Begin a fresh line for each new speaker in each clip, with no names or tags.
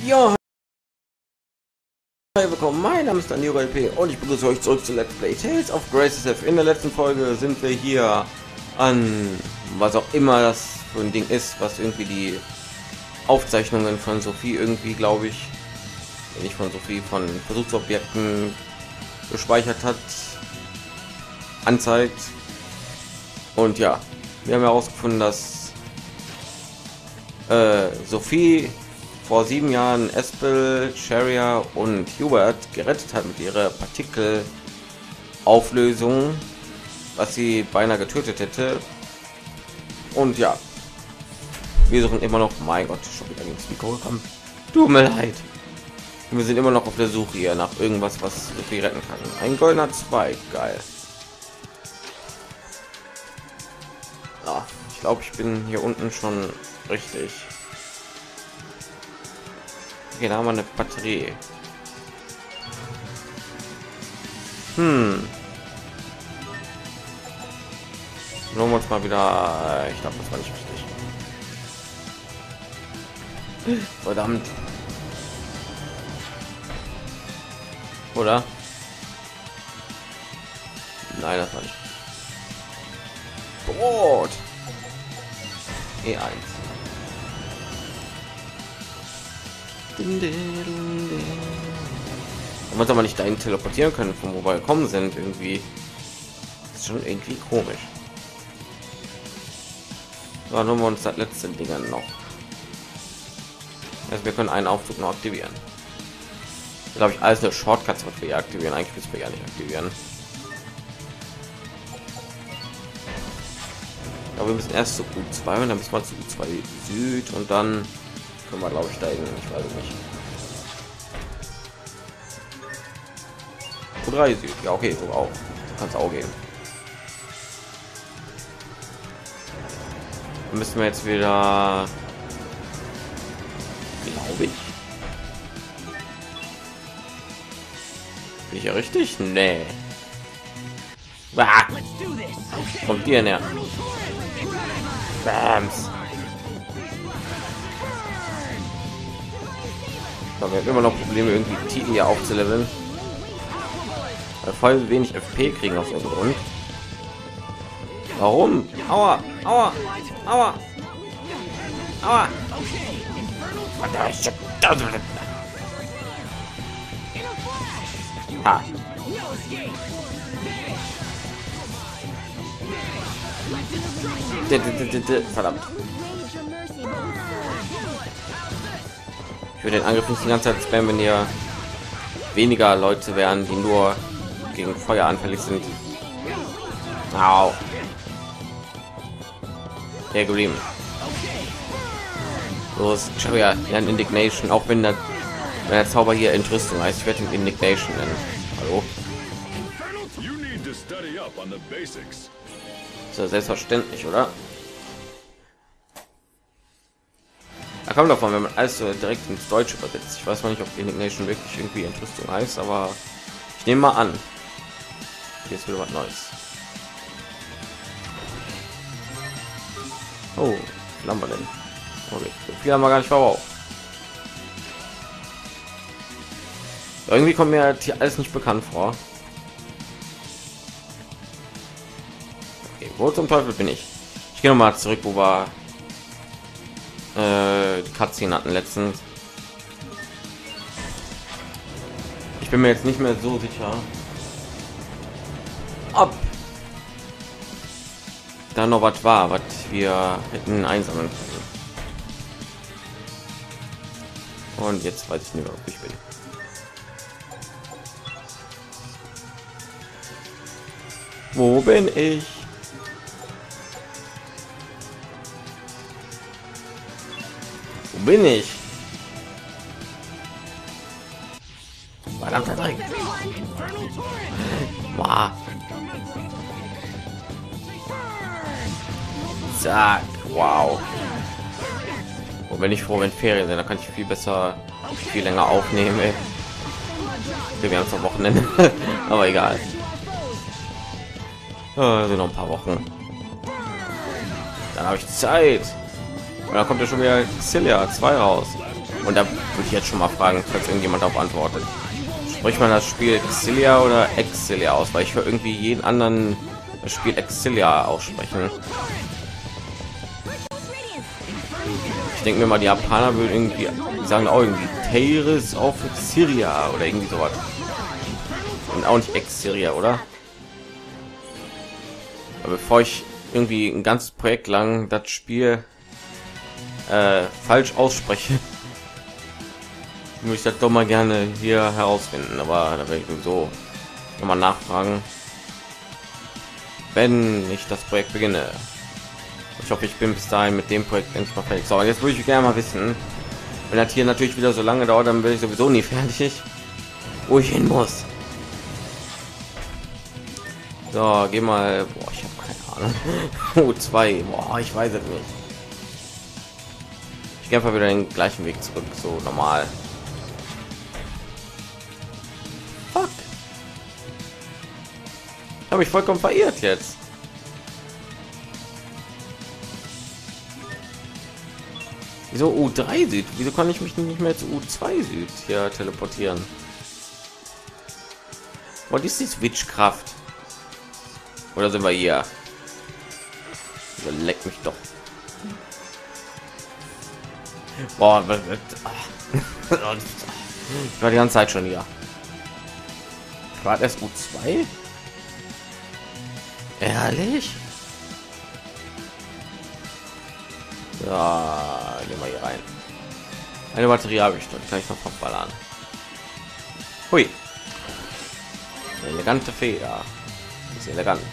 Ja, hi, willkommen, mein Name ist Daniel LP und ich begrüße euch zurück zu Let's Play Tales of Graces. In der letzten Folge sind wir hier an, was auch immer das für ein Ding ist, was irgendwie die Aufzeichnungen von Sophie irgendwie, glaube ich, nicht von Sophie, von Versuchsobjekten gespeichert hat, anzeigt. Und ja, wir haben herausgefunden, dass Sophie vor 7 Jahren Espel, Sharia und Hubert gerettet hat mit ihrer Partikelauflösung, was sie beinahe getötet hätte. Und ja, wir suchen immer noch, mein Gott, schon wieder ins Mikro gekommen. Tut mir leid. Wir sind immer noch auf der Suche hier nach irgendwas, was Sophie retten kann. Ein goldener Zweig, geil. Ja, ich glaube, ich bin hier unten schon richtig. Okay, da haben wir eine Batterie. Holen wir uns mal wieder. Ich glaube, das war nicht richtig. Verdammt. Oder? Nein, das war nicht. Brot. E1. Man soll man nicht dahin teleportieren können, von wo wir gekommen sind, irgendwie. Das ist schon irgendwie komisch. So, dann holen wir uns das letzte Ding noch. Also wir können einen Aufzug noch aktivieren. Glaube ich, alles eine Shortcuts, was wir hier aktivieren. Eigentlich müssen wir ja nicht aktivieren. Aber wir müssen erst zu U2 und dann müssen wir zu U2 Süd und dann können wir, glaube ich, steigen. Ich weiß nicht. U3 Süd, ja okay, so auch. Kann es auch gehen. Dann müssen wir jetzt wieder, glaube ich. Bin ich ja richtig? Nee. Ah. Kommt dir näher. Bams. So, wir haben immer noch Probleme, irgendwie Titel hier aufzuleveln. Weil voll wenig FP kriegen aus irgendeinem Grund. Warum? Aua, aua, aua, aua. Ah. Verdammt. Ich würde den Angriff nicht die ganze Zeit spammen, wenn ihr weniger Leute wären, die nur gegen Feuer anfällig sind. Au. Der geblieben. Los, Sharia, lernen Indignation, auch wenn der Zauber hier Entrüstung heißt. Ich werde ihn Indignation nennen. Hallo. So, selbstverständlich, oder? Da kommt davon, wenn man alles so direkt ins Deutsche übersetzt. Ich weiß mal nicht, ob Indignation wirklich irgendwie Entrüstung heißt, aber ich nehme mal an. Hier ist wieder was Neues. Oh, wie haben wir denn? Okay, so viel haben wir gar nicht verbraucht. Irgendwie kommt mir hier alles nicht bekannt vor. Okay, wo zum Teufel bin ich? Ich gehe noch mal zurück, wo wir die Cutscene hatten letztens. Ich bin mir jetzt nicht mehr so sicher, ob da noch was war, was wir hätten einsammeln können. Und jetzt weiß ich nicht mehr, ob ich bin. Wo bin ich? Wo bin ich? Verdammter Dreck. Wow. Zack. Wow. Und wenn ich froh, wenn Ferien sind, dann kann ich viel besser, viel länger aufnehmen. Ey. Okay, wir haben es am Wochenende, aber egal. Also noch ein paar Wochen. Dann habe ich Zeit. Und dann kommt ja schon wieder Xillia 2 raus. Und da würde ich jetzt schon mal fragen, falls irgendjemand darauf antwortet. Spricht man das Spiel Xillia oder Exilia aus? Weil ich höre irgendwie jeden anderen das Spiel Exilia aussprechen. Ich denke mir mal, die Japaner würden irgendwie sagen auch irgendwie Tales of Syria oder irgendwie sowas. Und auch nicht Exilia, oder? Aber bevor ich irgendwie ein ganzes Projekt lang das Spiel falsch ausspreche, muss ich das doch mal gerne hier herausfinden. Aber da werde ich sowieso noch mal nachfragen, wenn ich das Projekt beginne. Ich hoffe, ich bin bis dahin mit dem Projekt endlich mal fertig. So, jetzt würde ich gerne mal wissen, wenn das hier natürlich wieder so lange dauert, dann bin ich sowieso nie fertig, wo ich hin muss. So, geh mal. Boah, ich habe keine Ahnung. U2. Boah, ich weiß es nicht. Ich gehe einfach wieder den gleichen Weg zurück, so normal. Fuck. Habe ich vollkommen verirrt jetzt. Wieso U3 Süd? Wieso kann ich mich nicht mehr zu U2 Süd hier teleportieren? Was ist die Switchkraft? Oder sind wir hier? Leck mich doch. Boah, ich war die ganze Zeit schon hier. War das U2? Ehrlich? Ja, gehen wir hier rein. Eine Batterie habe ich dort, kann ich noch verballern. Hui. Eine elegante Feder. Das ist elegant.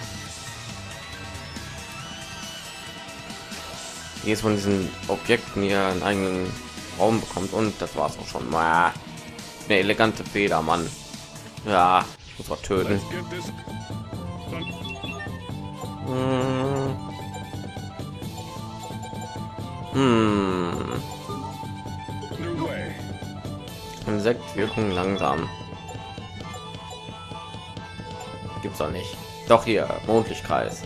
Jedes von diesen Objekten hier einen eigenen Raum bekommt und das war's auch schon. Eine elegante Feder, Mann. Ja, ich muss mal töten. Insektwirkung langsam. Gibt's auch nicht. Doch hier, Mondlichtkreis.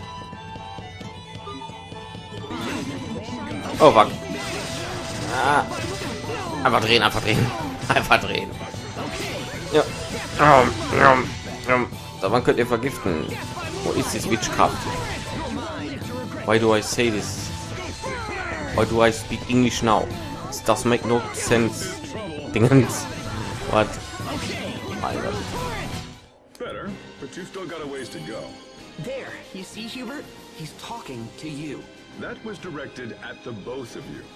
Oh, fuck. Ah. Einfach drehen, einfach drehen. Einfach drehen. Ja. Da man könnt ihr vergiften. Wo ist die Switchkraft? Why do I say this? Why do I speak English now? It does make no sense. Dingens. What? My God.
Better, but you've still got a ways to go.
There, you see, Hubert? He's talking to you.
That was directed at the both of you.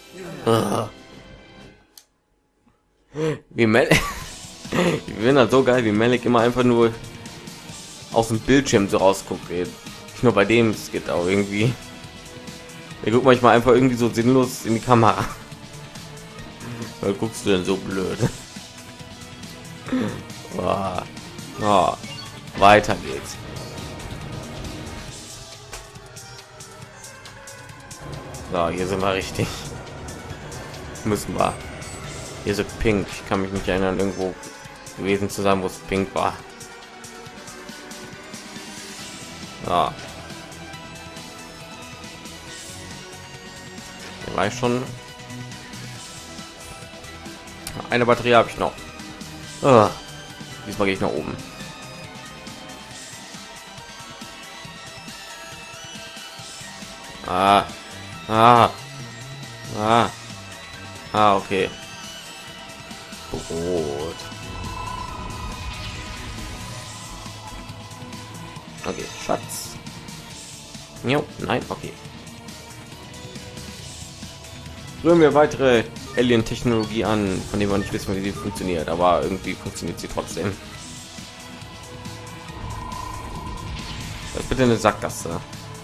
Wie Mel ich bin halt so geil, wie Melik immer einfach nur aus dem Bildschirm so rausguckt. Nicht nur bei dem, es geht auch irgendwie. Er guckt manchmal einfach irgendwie so sinnlos in die Kamera. Weil guckst du denn so blöd? Oh, weiter geht's. So, hier sind wir richtig. Müssen wir. Hier so pink. Ich kann mich nicht erinnern, irgendwo gewesen zu sein, wo es pink war. Ja. Hier war ich schon. Eine Batterie habe ich noch. Diesmal gehe ich nach oben. Okay. Brot. Okay, Schatz. Jo, nein, okay. Rühren wir weitere Alien-Technologie an, von dem wir nicht wissen, wie sie funktioniert, aber irgendwie funktioniert sie trotzdem. Das ist bitte eine Sackgasse.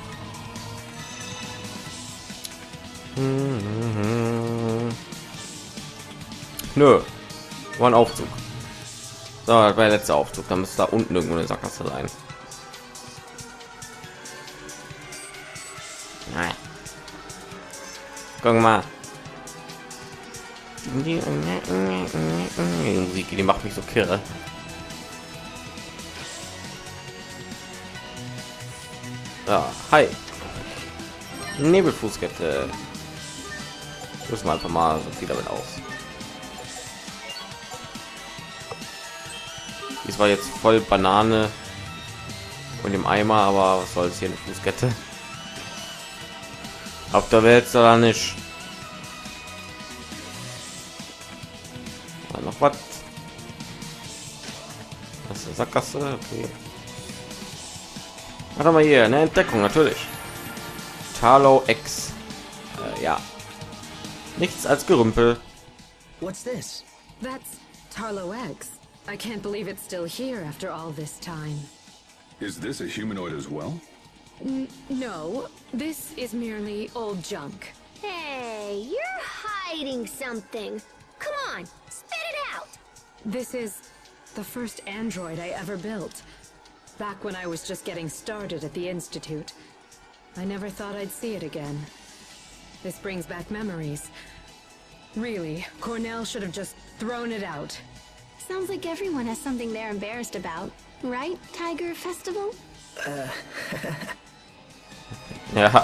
Nö, war ein Aufzug. So, das war der letzte Aufzug. Da müsste da unten irgendwo eine Sackgasse sein. Nein. Guck mal. Die Musik, die macht mich so kirre. Ja, hi. Nebelfußkette. Müssen wir einfach mal so viel damit aus. Die war jetzt voll Banane und im Eimer, aber was soll's, hier eine Fußkette. Auf der Welt da nicht. Noch was? Das ist eine Sackgasse. Okay. Warte mal hier, eine Entdeckung natürlich. Talo X. Ja. Nichts als Gerümpel.
What's this?
That's Tarlo X. I can't believe it's still here after all this time.
Is this a humanoid as well?
No, this is merely old junk.
Hey, you're hiding something. Come on, spit it out.
This is the first android I ever built. Back when I was just getting started at the Institute. I never thought I'd see it again. This brings back memories. Really, Cornell should have just thrown it out.
Sounds like everyone has something they're embarrassed about. Right, Tiger Festival?
Ja.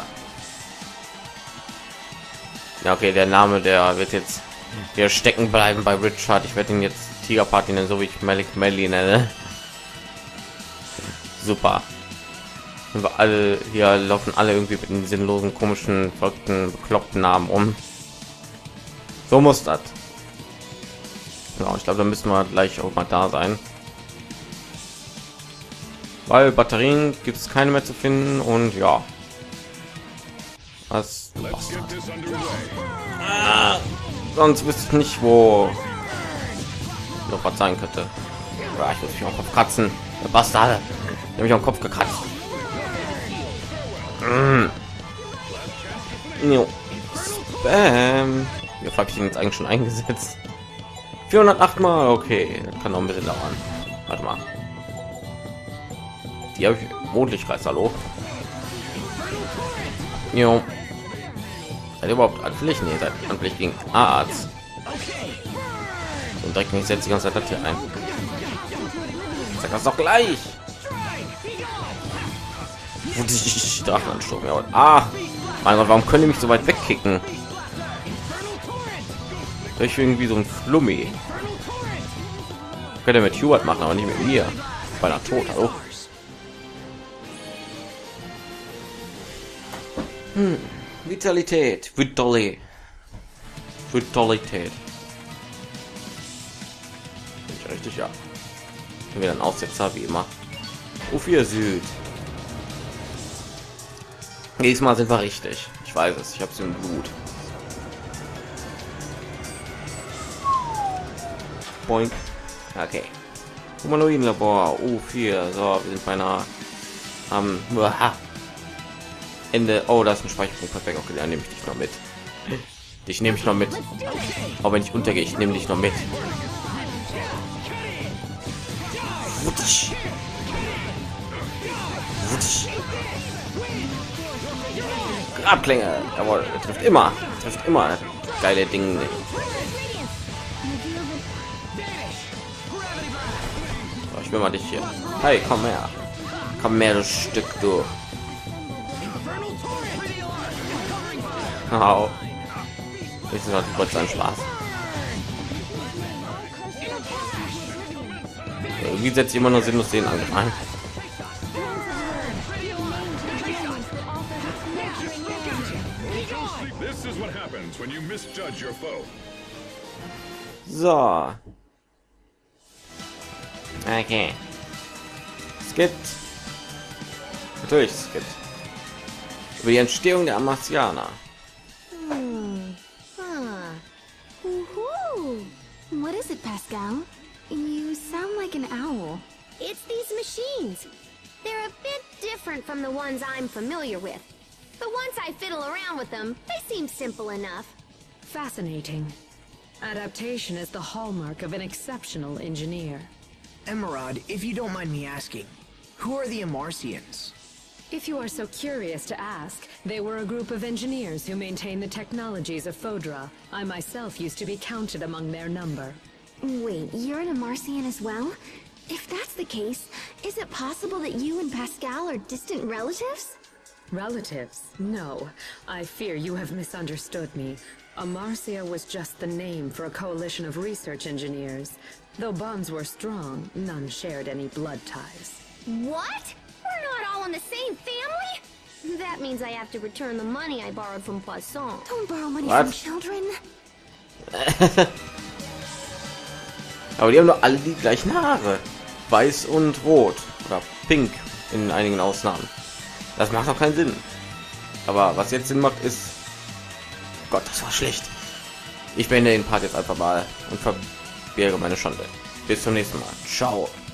Ja, okay, der Name, der wird jetzt hier stecken bleiben bei Richard. Ich werde ihn jetzt Tiger Party nennen, so wie ich Malik Melly nenne. Super. Und wir alle hier laufen alle irgendwie mit den sinnlosen, komischen, verrückten, bekloppten Namen um. So muss das. Genau, ich glaube, da müssen wir gleich auch mal da sein. Weil Batterien gibt es keine mehr zu finden und ja. Was? Sonst wüsste ich nicht, wo noch was sein könnte. Ja, ich muss mich am Kopf kratzen. Der Bastard. Der mich am Kopf gekratzt. Jo. Spam. Wie habe ich ihn jetzt eigentlich schon eingesetzt? 408 Mal. Okay, das kann noch ein bisschen dauern. Warte mal. Die habe ich Mondlichtkreis. Hallo. Jo. Seid ihr überhaupt anfällig? Nee, seid anfällig gegen Arzt. Und direkt mich setzt die ganze Zeit das hier ein. Sag das doch gleich. Drachenansturm. Ja. Ah, mein Gott, warum können die mich so weit wegkicken? Durch irgendwie so ein Flummi. Könnte mit Hubert machen, aber nicht mit mir. Bei der Tod. Hallo. Vitalität. Vitalität. Richtig, ja. Wir dann Aussetzer wie immer. U4 Süd. Diesmal sind wir richtig. Ich weiß es. Ich habe es im Blut. Boing. Okay. Humanoidenlabor U4. So, wir sind beinahe am Ende. Oh, das ist ein Speicherpunkt. Perfekt. Okay, dann nehme ich dich noch mit. Dich nehme ich noch mit. Auch wenn ich untergehe, ich nehme dich noch mit. Wutsch. Wutsch. Grabklänge. Jawohl, er trifft immer. Trifft immer. Geile Dinge. So, ich will mal dich hier. Hey, komm her. Komm her, du Stück, du. Au. Das ist halt kurz ein Spaß. Irgendwie setzt immer nur sinnlos den Angriff ein. So. Okay. Skit. Natürlich Skit. Über die Entstehung der Amasianer.
What is it, Pascal? You sound like an owl. It's these machines. They're a bit different from the ones I'm familiar with. But once I fiddle around with them, they seem simple enough.
Fascinating. Adaptation is the hallmark of an exceptional engineer.
Emerald, if you don't mind me asking, who are the Amarcians?
If you are so curious to ask, they were a group of engineers who maintain the technologies of Fodra. I myself used to be counted among their number.
Wait, you're an Amarcian as well? If that's the case, is it possible that you and Pascal are distant relatives?
Relatives? No. I fear you have misunderstood me. Amarcia was just the name for a coalition of research engineers. Though bonds were strong, none shared any blood ties.
What? We're not all in the same family? That means I have to return the money I borrowed from Poisson. Don't borrow money
What?
from children.
Aber die haben doch alle die gleichen Haare. Weiß und rot. Oder pink in einigen Ausnahmen. Das macht doch keinen Sinn. Aber was jetzt Sinn macht, ist... Gott, das war schlecht. Ich beende den Part jetzt einfach mal und verberge meine Schande. Bis zum nächsten Mal. Ciao.